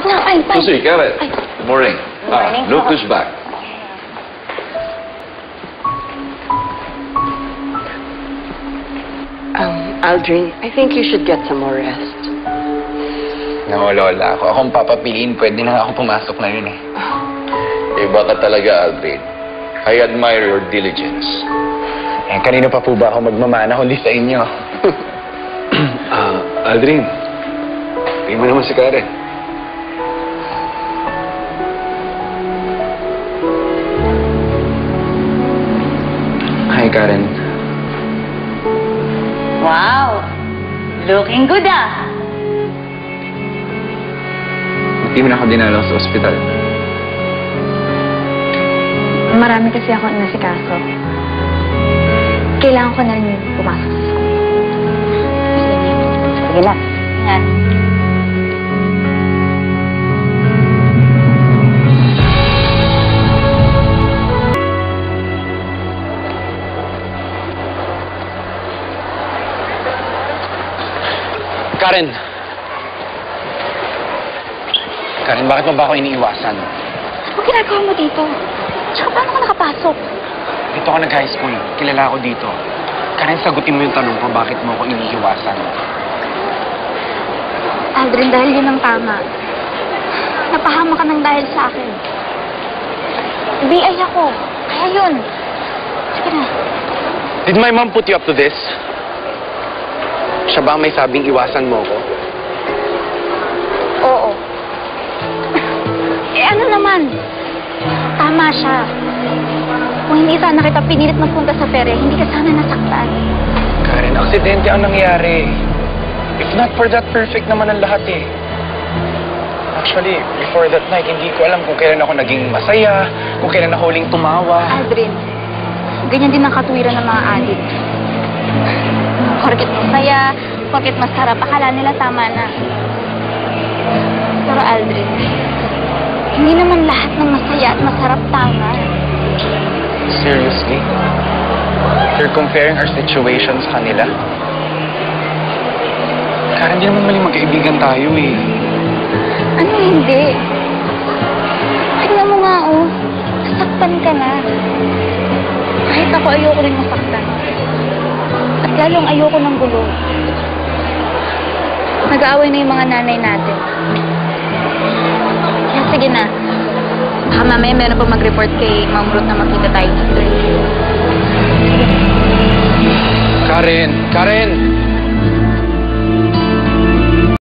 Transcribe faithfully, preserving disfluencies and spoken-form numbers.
na, fine, fine. Susie, Karen. Good morning. Good morning. Ah, look who's back. Um, Aldrin, I think you should get some more rest. No, Lola. Ako akong papapiliin, pwede na ako pumasok na yun eh. Iba ka talaga, Aldrin. I admire your diligence. Eh, kanino pa po ba ako magmamana kundi sa inyo? Ah, Aldrin. Tingin mo naman si Karen. Hi, Karen. Wow! Looking good, ah! Hindi mo na ako dinalaw sa ospital. Marami kasi ako nasikaso. Kailangan ko na rin pumasok sa school. Sige na. Yan. Karen! Karen, bakit mo ba ako iniiwasan? Ano ginagawa mo dito? Tsaka paano ka nakapasok? Dito ako nag-high school. Kilala ako dito. Karen, sagutin mo yung tanong ko, bakit mo ako iniiwasan? Aldrin, dahil yun ang tama. Napahama ka ng dahil sa akin. B I ako. Kaya yun. Sige na. Did my mom put you up to this? Siya ba ang may sabing iwasan mo ko? Oo. Eh ano naman? Tama siya. Kung hindi sana kita pinilit magpunta sa pere, hindi ka sana nasaktan. Karen, aksidente ang nangyari. If not for that, perfect naman ang lahat eh. Actually, before that night, hindi ko alam kung kailan ako naging masaya, kung kailan ako huling tumawa. Aldrin, ganyan din ang katwiran ng mga adik. Porket masaya, porket masarap, akala nila tama na. Pero Aldrin, hindi naman lahat ng masaya at masarap tama. Seriously? You're comparing our situation sa kanila? Karen, hindi naman maling magkaibigan tayo eh. Ano hindi? Tignan mo nga oh, nasaktan ka na. Kahit ako ayoko rin masaktan. At lalong ayoko ng gulo. Nag-aaway na yung mga nanay natin. Kaya sige na. Baka mamaya meron pa mag-report kay Ma'am Ruth na makita tayo dito. Karen! Karen!